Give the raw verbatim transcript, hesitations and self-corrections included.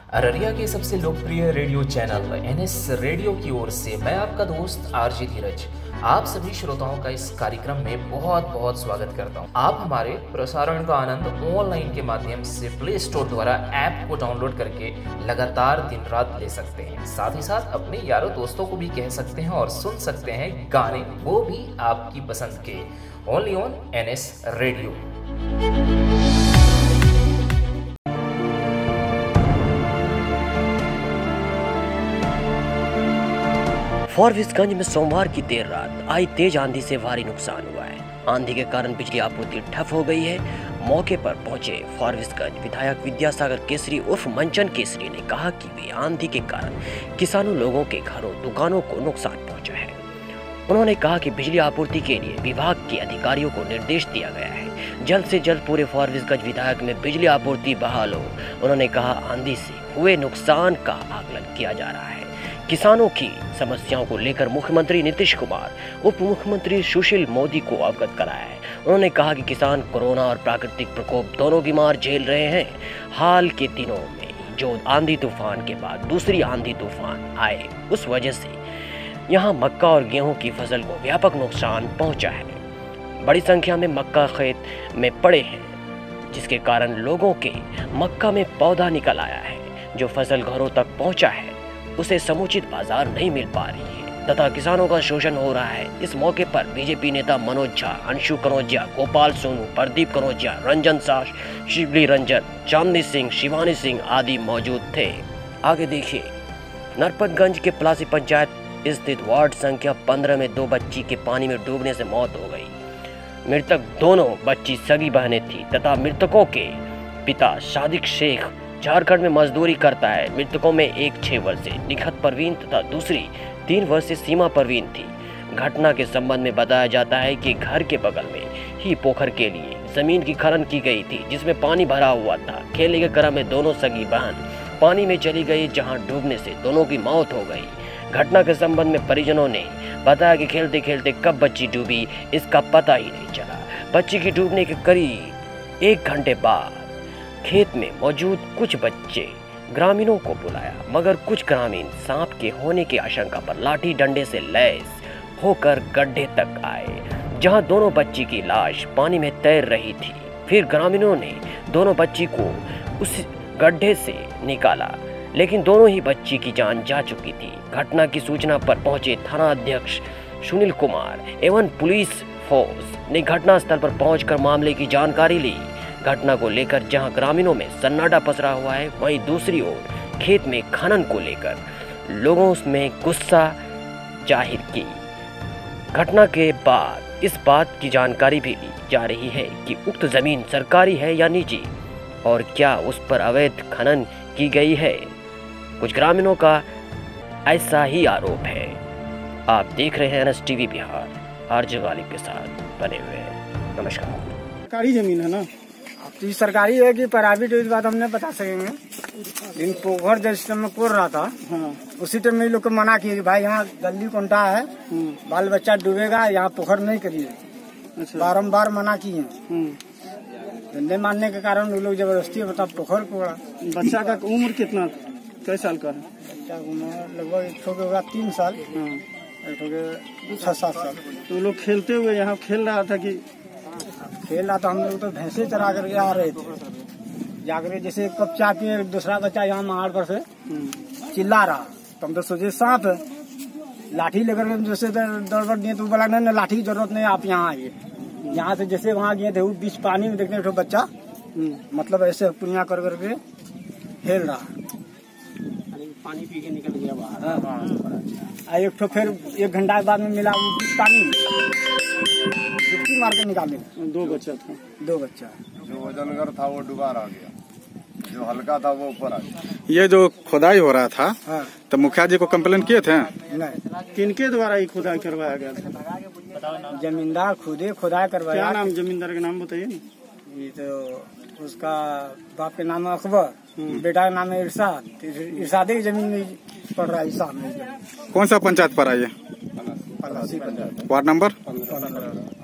अररिया के सबसे लोकप्रिय रेडियो चैनल एनएस रेडियो की ओर से मैं आपका दोस्त आरजे धीरज आप सभी श्रोताओं का इस कार्यक्रम में बहुत बहुत स्वागत करता हूं। आप हमारे प्रसारण का आनंद ऑनलाइन के माध्यम से प्ले स्टोर द्वारा ऐप को डाउनलोड करके लगातार दिन रात ले सकते हैं। साथ ही साथ अपने यारों दोस्तों को भी कह सकते हैं और सुन सकते हैं गाने, वो भी आपकी पसंद के, only on NS radio. Forbesganj में सोमवार की देर रात आई तेज आंधी से भारी नुकसान हुआ है। आंधी के कारण बिजली आपूर्ति ठप हो गई है। मौके पर पहुंचे फॉरबिसगंज विधायक विद्यासागर केसरी उर्फ मंचन केसरी ने कहा कि वे आंधी के कारण किसानों लोगों के घरों दुकानों को नुकसान पहुंचा है। उन्होंने कहा कि बिजली आपूर्ति के लिए विभाग के अधिकारियों को निर्देश दिया गया है, जल्द से जल्द पूरे फॉरबिसगंज विधायक में बिजली आपूर्ति बहाल हो। उन्होंने कहा आंधी से हुए नुकसान का आकलन किया जा रहा है। किसानों की समस्याओं को लेकर मुख्यमंत्री नीतीश कुमार, उप मुख्यमंत्री सुशील मोदी को अवगत कराया है। उन्होंने कहा कि किसान कोरोना और प्राकृतिक प्रकोप दोनों की मार झेल रहे हैं। हाल के दिनों में जो आंधी तूफान के बाद दूसरी आंधी तूफान आए, उस वजह से यहाँ मक्का और गेहूं की फसल को व्यापक नुकसान पहुंचा है। बड़ी संख्या में मक्का खेत में पड़े हैं, जिसके कारण लोगों के मक्का में पौधा निकल आया है। जो फसल घरों तक पहुंचा है उसे समुचित बाजार नहीं मिल पा रही है तथा किसानों का शोषण हो रहा है। इस मौके पर बीजेपी नेता मनोज झा, अंशु कनौजिया, गोपाल सोनू, प्रदीप कनौजिया, रंजन साश, शिवली रंजन, चांदनी सिंह, शिवानी सिंह आदि मौजूद थे। आगे देखिए। नरपतगंज के प्लासी पंचायत स्थित वार्ड संख्या पंद्रह में दो बच्ची के पानी में डूबने से मौत हो गई। मृतक दोनों बच्ची सगी बहनें थी तथा मृतकों के पिता सादिक शेख झारखंड में मजदूरी करता है। मृतकों में एक छह वर्षीय निखत परवीन तथा दूसरी तीन वर्षीय सीमा परवीन थी। घटना के संबंध में बताया जाता है कि घर के बगल में ही पोखर के लिए जमीन की खनन की गई थी, जिसमें पानी भरा हुआ था। खेलने के क्रम में दोनों सगी बहन पानी में चली गई, जहां डूबने से दोनों की मौत हो गई। घटना के संबंध में परिजनों ने बताया कि खेलते खेलते कब बच्ची डूबी इसका पता ही नहीं चला। बच्ची की डूबने के करीब एक घंटे बाद खेत में मौजूद कुछ बच्चे ग्रामीणों को बुलाया, मगर कुछ ग्रामीण सांप के होने की आशंका पर लाठी डंडे से लैस होकर गड्ढे तक आए, जहां दोनों बच्ची की लाश पानी में तैर रही थी। फिर ग्रामीणों ने दोनों बच्ची को उस गड्ढे से निकाला, लेकिन दोनों ही बच्ची की जान जा चुकी थी। घटना की सूचना पर पहुंचे थाना अध्यक्ष सुनील कुमार एवं पुलिस फोर्स ने घटनास्थल पर पहुंचकर मामले की जानकारी ली। घटना को लेकर जहां ग्रामीणों में सन्नाटा पसरा हुआ है, वहीं दूसरी ओर खेत में खनन को लेकर लोगों में गुस्सा जाहिर की। घटना के बाद इस बात की जानकारी भी ली जा रही है कि उक्त जमीन सरकारी है या निजी, और क्या उस पर अवैध खनन की गई है। कुछ ग्रामीणों का ऐसा ही आरोप है। आप देख रहे हैं NS TV Bihar, RJ Ghalib के साथ बने हुए हैं। नमस्कार। सरकारी जमीन है ना, तो सरकारी है कि प्राइवेट है, इस बात हम नहीं बता सकेंगे। इन पोखर जिस टाइम में कोर रहा था, हाँ। उसी टाइम में लोग को मना किए कि भाई यहाँ गली कोंटा है, बाल बच्चा डूबेगा, यहाँ पोखर नहीं करिए। अच्छा। बारम्बार मना किए, नहीं मानने के कारण वो लोग जबरदस्ती बता पोखर कोड़ा। बच्चा का उम्र कितना, कई साल का है? बच्चा उम्र लगभग एक ठो होगा तीन साल, एक ठो छह सात साल। तो लोग खेलते हुए यहाँ खेल रहा था कि खेल रहा था? हम लोग तो भैंसे चरा कर आ रहे थे, जाकर जैसे कब चाह के दूसरा बच्चा यहाँ पहाड़ पर से चिल्ला रहा, तो हम तो सोचे सांप है। लाठी लेकर जैसे दौड़ दिए तो बोला नहीं, लाठी की जरूरत नहीं, आप यहाँ आइए। यहाँ से जैसे वहाँ गए थे, बीच पानी में देखने एक बच्चा मतलब ऐसे पुनिया कर करके खेल रहा, पानी पी के निकल गया बाहर। एक तो फिर एक घंटा के बाद में मिला पानी डुबकी मार के निकाले। दो बच्चा था, दो बच्चा। जो वजनगर था वो डूबा रह गया, जो हल्का था वो ऊपर आ गया। ये जो खुदाई हो रहा था, हाँ। तो मुखिया जी को कंप्लेन किए थे? नहीं। किनके द्वारा ये खुदाई करवाया गया था? जमींदार खुदे खुदाई करवाया। क्या नाम जमींदार का नाम बताइए ना। ये तो उसका बाप के नाम है अकबर, बेटा का नाम है इरशाद। इरशादे की जमीन में पड़ रहा है सामने। कौन सा पंचायत पर आई है? पंचायत। Ward number?